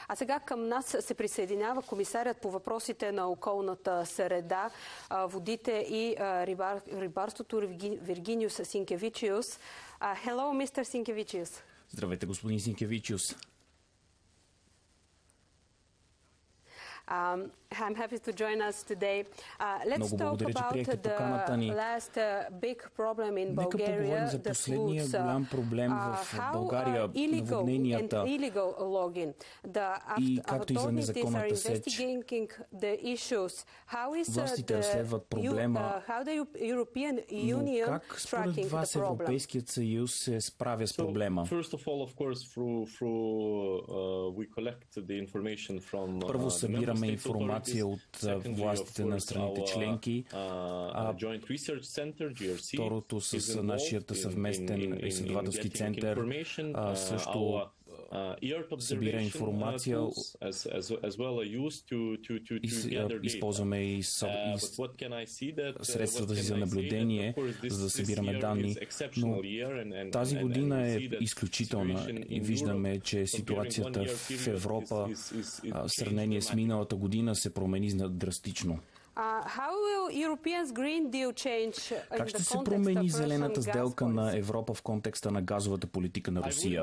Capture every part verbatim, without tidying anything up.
А сега към нас се присъединява комисарят по въпросите на околната среда, водите и рибар, рибарството Виргиниус Синкевичиус. Hello, мистер Синкевичиус. Здравейте, господин Синкевичиус. Um, I'm happy to join us today. Uh, let's talk about the last uh, big problem in Bulgaria, the floods, uh, how uh, illegal and illegal logging. The authorities are investigating the issues. How is uh, the, uh, how the European Union tracking the problem? Европейският съюз се справя с проблема? First of all, of course, through through uh, we collect the information from uh, Първо събираме информация от властите на страните членки. Второто с нашият съвместен изследователски център също събира информация. Използваме и средствата си за наблюдение, за да събираме данни. Но тази година е изключителна и виждаме, че ситуацията в Европа в сравнение с миналата година се промени драстично. Как ще се промени зелената сделка на Европа в контекста на газовата политика на Русия?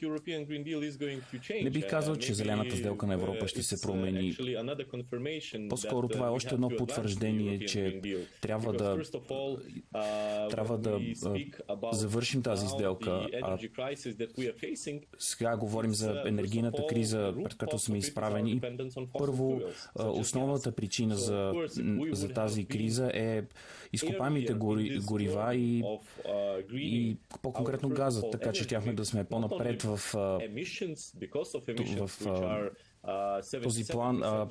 Не бих казал, че зелената сделка на Европа ще се промени. По-скоро това е още едно потвърждение, че трябва да, трябва да завършим тази сделка. А сега говорим за енергийната криза, пред като сме изправени. Първо, основната причина за за тази криза е изкопаемите гори, горива и, и по-конкретно газът, така че тяхме да сме по-напред в, в, в този план. А,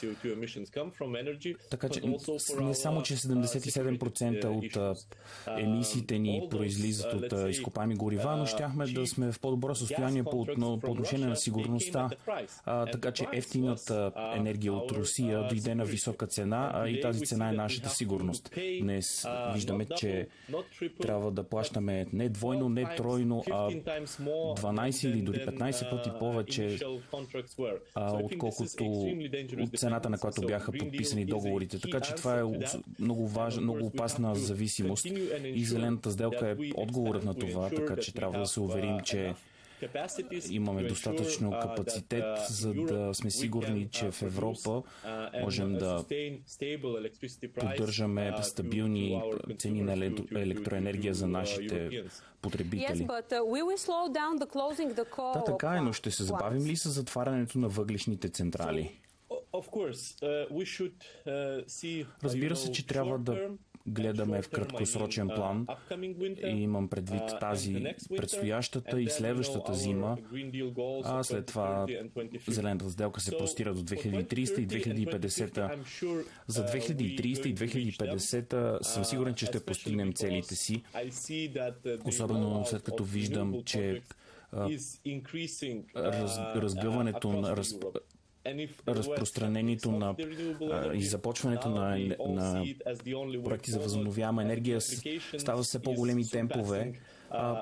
така че не само, че седемдесет и седем процента от а, емисиите ни произлизат от а, изкопаеми горива, но щяхме да сме в по-добро състояние по, по отношение на сигурността. А, така че ефтината енергия от Русия дойде на висока цена, а и тази цена е нашата сигурност. Днес виждаме, че трябва да плащаме не двойно, не тройно, а дванайсет или дори петнайсет пъти повече, отколкото от цената, на която бяха подписани договорите. Така че това е много важна, много опасна зависимост и зелената сделка е отговорът на това, така че трябва да се уверим, че имаме достатъчно капацитет, за да сме сигурни, че в Европа можем да поддържаме стабилни цени на електроенергия за нашите потребители. Да, така е, но ще се забавим ли с затварянето на въглищните централи? Разбира се, че трябва да гледаме в краткосрочен план и имам предвид тази предстоящата и следващата зима, а след това зелената сделка се простира до две хиляди и трийсета и две хиляди и петдесета. За две хиляди и трийсета и две хиляди и петдесета съм сигурен, че ще постигнем целите си, особено след като виждам, че раз, разгъването на раз, разпространението на а, и започването на, на проекти за възобновяема енергия става все по-големи темпове. А,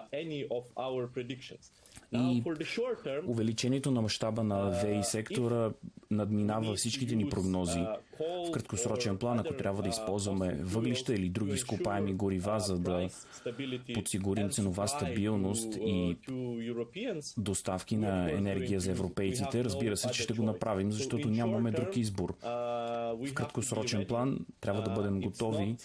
и увеличението на мащаба на ВЕИ сектора надминава всичките ни прогнози. В краткосрочен план, ако трябва да използваме въглища или други изкопаеми горива, за да подсигурим ценова стабилност и доставки на енергия за европейците, разбира се, че ще го направим, защото нямаме друг избор. В краткосрочен план трябва да бъдем готови.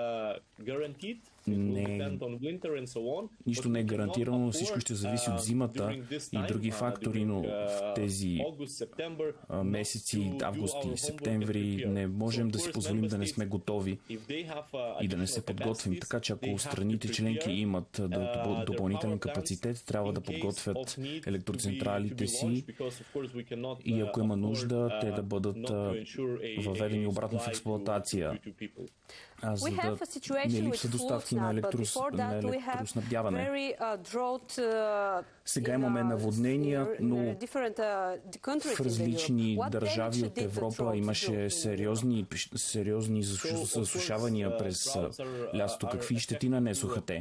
Не, нищо не е гарантирано, но всичко ще зависи от зимата и други фактори, но в тези месеци, август и септември, не можем да си позволим да не сме готови и да не се подготвим. Така че ако страните членки имат допълнителен капацитет, трябва да подготвят електроцентралите си и ако има нужда, те да бъдат въведени обратно в експлоатация. А за да не липса доставки на, електрос... на електроснабдяване. Сега имаме наводнения, но в различни държави от Европа имаше сериозни, сериозни засушавания през лятото. Какви щети нанесоха те?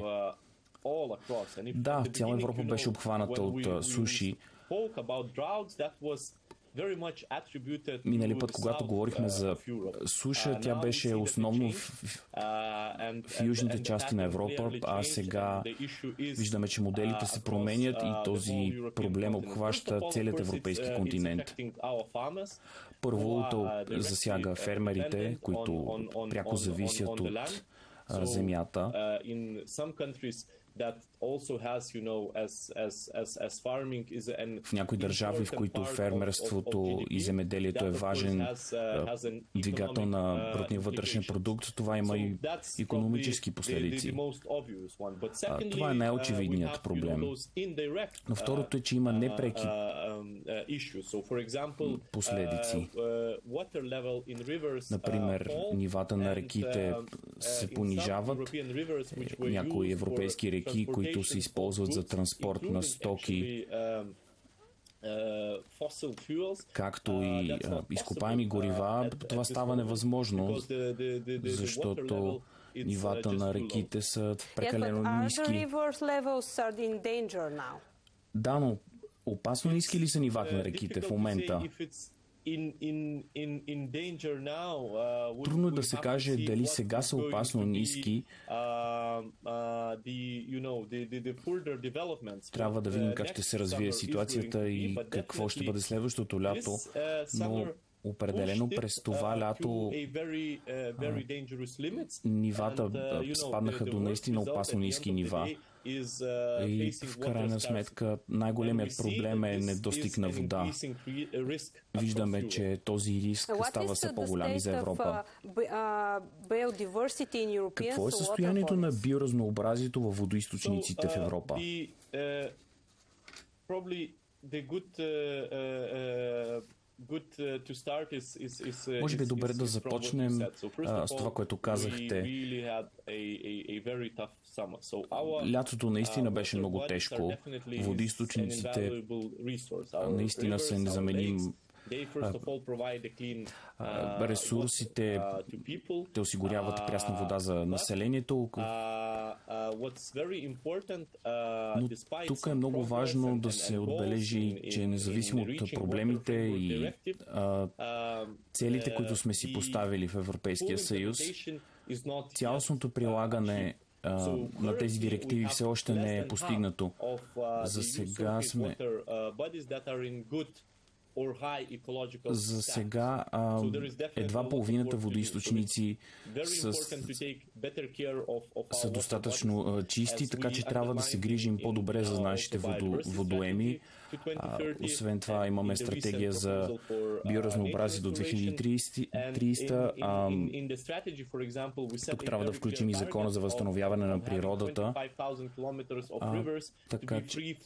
Да, цяла Европа беше обхваната от суши. Минали път, когато говорихме за суша, тя беше основно в, в, в южните части на Европа, а сега виждаме, че моделите се променят и този проблем обхваща целият европейски континент. Първо, то засяга фермерите, които пряко зависят от а, земята. В някои държави, в които фермерството и земеделието е важен двигател на брутния вътрешен продукт, това има и икономически последици. Това е най-очевидният проблем. Но второто е, че има непреки последици. Например, нивата на реките се понижават. Някои европейски реки, които се използват за транспорт на стоки, както и а, изкопаеми горива, това става невъзможно, защото нивата на реките са прекалено ниски. Да, но опасно ниски ли са нивата на реките в момента? Трудно е да се каже дали сега са опасно ниски. Трябва да видим как ще се развие ситуацията и какво ще бъде следващото лято, но определено през това лято нивата спаднаха до наистина опасно ниски нива. И в крайна сметка най-големият проблем е недостиг на вода. Виждаме, че този риск става все по-голям и за Европа. Какво е състоянието на биоразнообразието във водоизточниците в Европа? Може би е добре да започнем а, с това, което казахте. Лятото наистина беше много тежко. Водоизточниците наистина са незаменим ресурсите, те осигуряват прясна вода за населението. Но тук е много важно да се отбележи, че независимо от проблемите и а, целите, които сме си поставили в Европейския съюз, цялостното прилагане а, на тези директиви все още не е постигнато. За сега сме За сега а, едва половината водоизточници са, са достатъчно а, чисти, така че трябва да се грижим по-добре за нашите водо, водоеми. А, освен това имаме стратегия за биоразнообразие до две хиляди и тридесета. А, тук трябва да включим и закона за възстановяване на природата. А, така че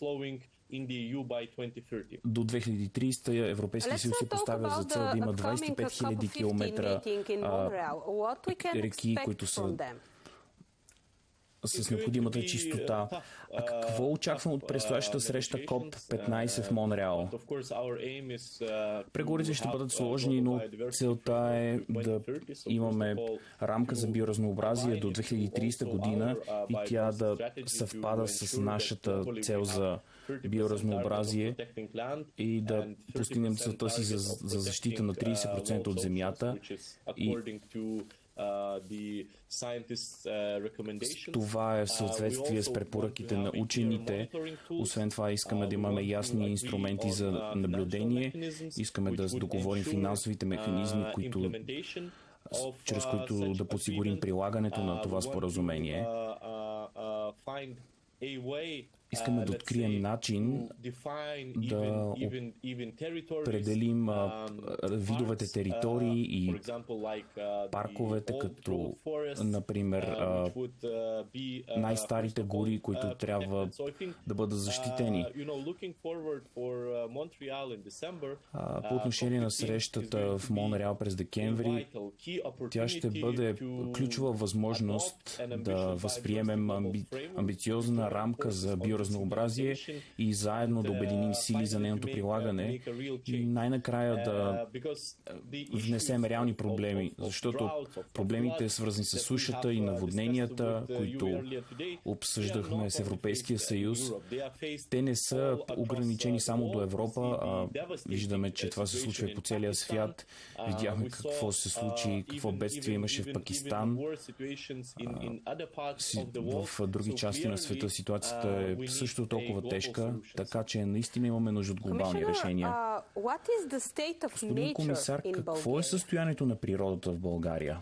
до две хиляди и тридесета Европейския съюз се поставя за цел да има двадесет и пет хиляди километра реки, които са с необходимата чистота. А какво очаквам от предстоящата среща КОП петнадесет в Монреал? Преговорите ще бъдат сложни, но целта е да имаме рамка за биоразнообразие до две хиляди и тридесета година и тя да съвпада с нашата цел за биоразнообразие и да постигнем целта си за, за защита на тридесет процента от земята и това е в съответствие с препоръките на учените. Освен това искаме да имаме ясни инструменти за наблюдение. Искаме да договорим финансовите механизми, които, чрез които да подсигурим прилагането на това споразумение. Искаме да открием начин да определим видовете територии и парковете, като например най-старите гори, които трябва да бъдат защитени. По отношение на срещата в Монреал през декември, тя ще бъде ключова възможност да възприемем амби... амбициозна рамка за биоразнообразие биоразнообразие и заедно да обединим сили за нейното прилагане и най-накрая да внесем реални проблеми, защото проблемите, свързани с сушата и наводненията, които обсъждахме с Европейския съюз, те не са ограничени само до Европа, а виждаме, че това се случва и по целия свят. Видяхме какво се случи, какво бедствие имаше в Пакистан. В други части на света ситуацията е също толкова тежка, така че наистина имаме нужда от глобални решения. Господин комисар, какво е състоянието на природата в България?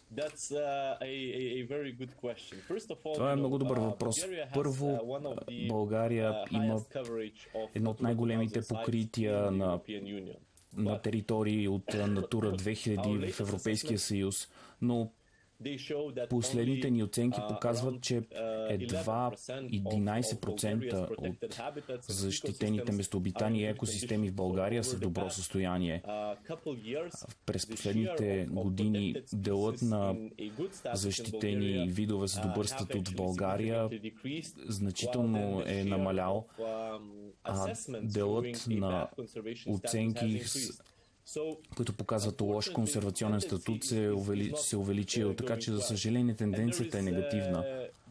Това е много добър въпрос. Първо, България има едно от най-големите покрития на, на територии от Натура две хиляди в Европейския съюз, но последните ни оценки показват, че едва единайсет процента от защитените местообитания и екосистеми в България са в добро състояние. През последните години делът на защитени видове с добър статут в България значително е намалял, а делът на оценки които показват лош консервационен статут, се, увели, се увеличил, така че за съжаление тенденцията е негативна.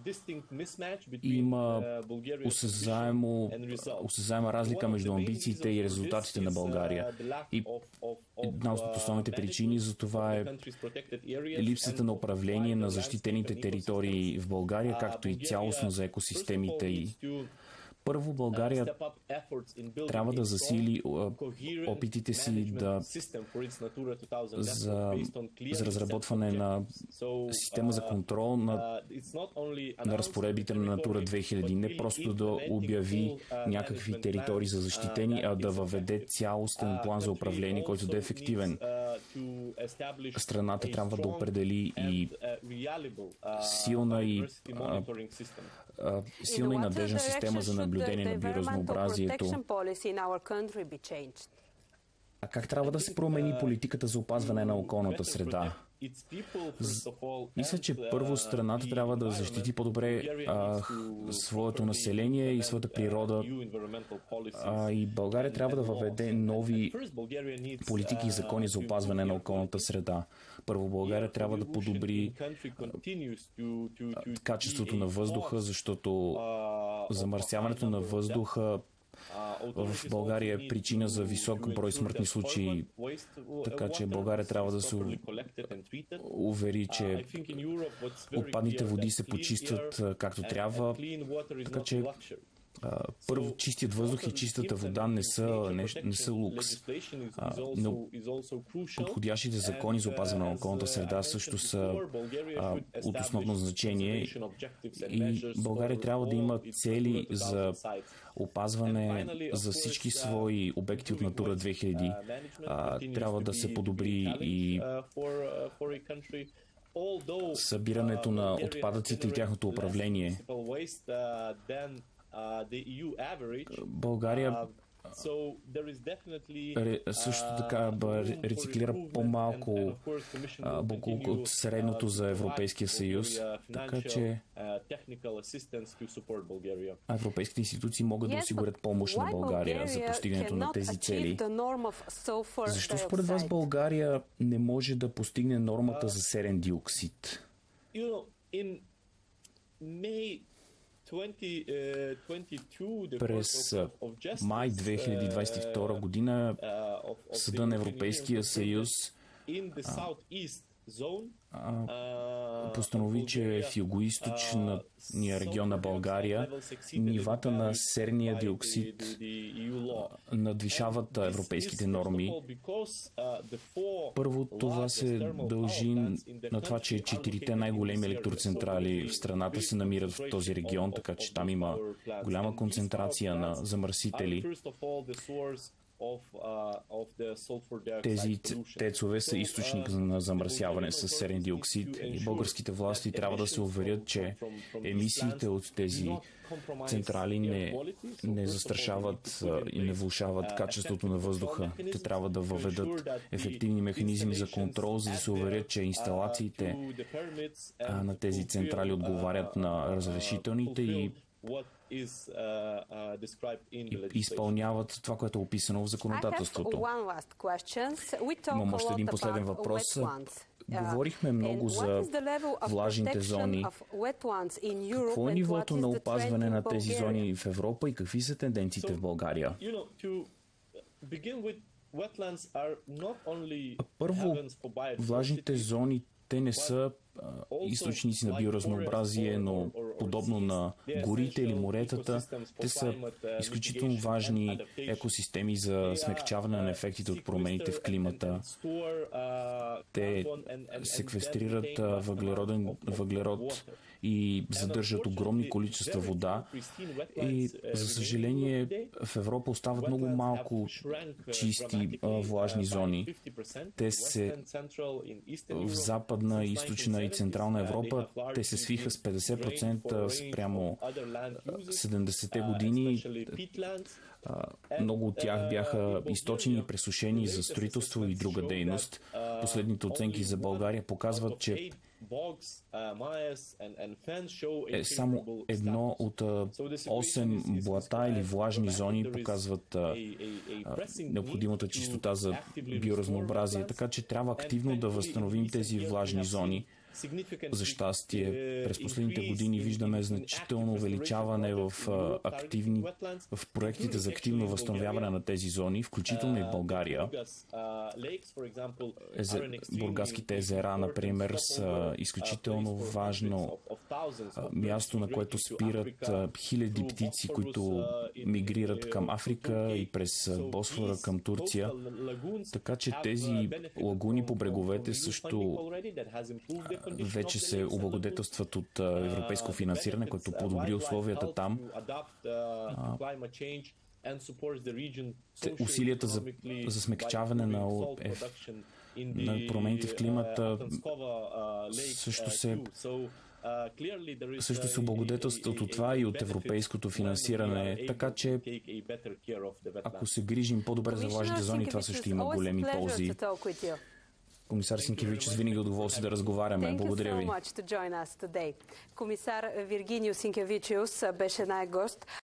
Има осезаемо, осезаема разлика между амбициите и резултатите на България. И една от основните причини за това е липсата на управление на защитените територии в България, както и цялостно за екосистемите и първо, България трябва да засили опитите си да, за, за разработване на система за контрол на, на разпоредбите на Натура две хиляди. Не просто да обяви някакви територии за защитени, а да въведе цялостен план за управление, който да е ефективен. Страната трябва да определи и силна и силна и надежна система за наблюдение на биоразнообразието. А как трябва да се промени политиката за опазване на околната среда? Мисля, че първо страната трябва да защити по-добре а, своето население и своята природа. А, и България трябва да въведе нови политики и закони за опазване на околната среда. Първо, България трябва да подобри качеството на въздуха, защото замърсяването на въздуха в България е причина за висок брой смъртни случаи, така че България трябва да се увери, че отпадните води се почистват както трябва, така че първо, чистият въздух и чистата вода не са, не, не са лукс. А, но подходящите закони за опазване на околната среда също са а, от основно значение и България трябва да има цели за опазване за всички свои обекти от Натура две хиляди. А, трябва да се подобри и събирането на отпадъците и тяхното управление. България също така рециклира по-малко буклук от средното за Европейския съюз, така че европейските институции могат да осигурят помощ на България за постигането на тези цели. Защо според вас България не може да постигне нормата за серен диоксид? През май две хиляди двадесет и втора година Съда на Европейския съюз а, постанови, че в югоизточния регион на България нивата на серния диоксид надвишават европейските норми. Първо, това се дължи на това, че четирите най-големи електроцентрали в страната се намират в този регион, така че там има голяма концентрация на замърсители. Тези тецове са източник на замърсяване с серен диоксид и българските власти трябва да се уверят, че емисиите от тези централи не, не застрашават и не влошават качеството на въздуха. Те трябва да въведат ефективни механизми за контрол, за да се уверят, че инсталациите на тези централи отговарят на разрешителните и изпълняват това, което е описано в законодателството. Имам още един последен въпрос. Говорихме много за влажните зони. Какво е нивото на опазване на тези зони в Европа и какви са тенденциите в България? Първо, влажните зони, те не са а, източници на биоразнообразие, но подобно на горите или моретата, те са изключително важни екосистеми за смекчаване на ефектите от промените в климата. Те секвестрират въглероден, въглерод и задържат огромни количества вода. И, за съжаление, в Европа остават много малко чисти а, влажни зони. Те се в Западна, Източна и Централна Европа, те се свиха с петдесет процента спрямо седемдесетте години. Много от тях бяха източени и пресушени за строителство и друга дейност. Последните оценки за България показват, че е само едно от осем блата или влажни зони показват а, а, необходимата чистота за биоразнообразие, така че трябва активно да възстановим тези влажни зони. За щастие, през последните години виждаме значително увеличаване в, активни, в проектите за активно възстановяване на тези зони, включително и в България. Езер, Бургаските езера, например, са изключително важно място, на което спират хиляди птици, които мигрират към Африка и през Босфора към Турция. Така че тези лагуни по бреговете също вече се облагодетелстват от европейско финансиране, което подобри условията там. Усилията за, за смекчаване на, на промените в климата също се също се облагодетелстват от това и от европейското финансиране, така че ако се грижим по-добре за влажните зони, това също има големи ползи. Комисар Синкевичус, винаги удоволствие да разговаряме. Благодаря ви. Комисар Виргиниус Синкевичус беше най-гост.